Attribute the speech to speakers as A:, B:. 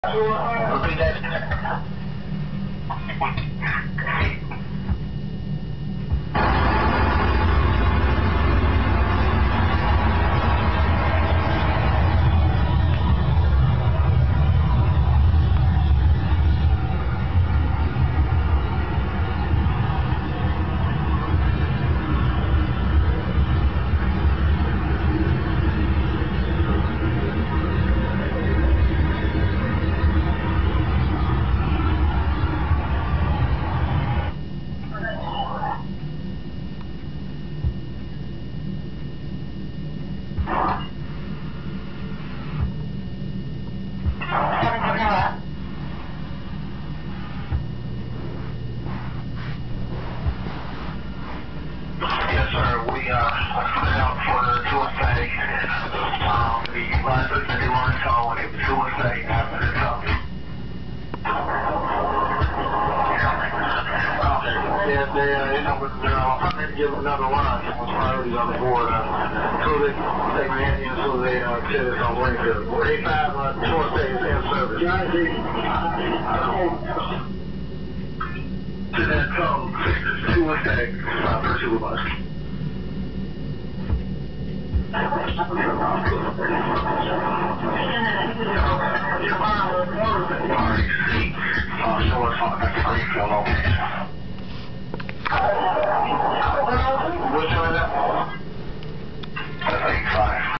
A: Repeat that. Yes, sir. We put out for the suicide. The last person that they want to call when it was suicide after the top. Yeah, they know what I'm trying to give another line. What's priorities on the board? So they take my hand in, so they said it's on Wayfield. 45 suicide is in service. To that call, suicide, first supervisor. Your mom was